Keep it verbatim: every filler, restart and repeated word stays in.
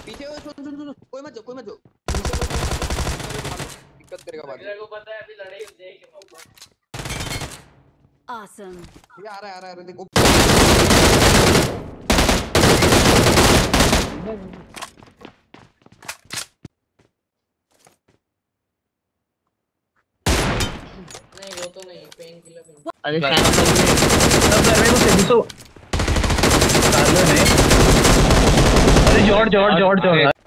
पीछे सुन सुन सुन कोई मत जाओ कोई मत जाओ दिक्कत करेगा बाद में। मेरे को पता है अभी लड़ाई हो जाएगी। Awesome. ये आ रहा है आ रहा है देखो नहीं वो तो नहीं पेन किलर पेन। अरे शायद सब कर रहे हो से घुसो। अरे जॉर्ज जॉर्ज जॉर्ज जॉर्ज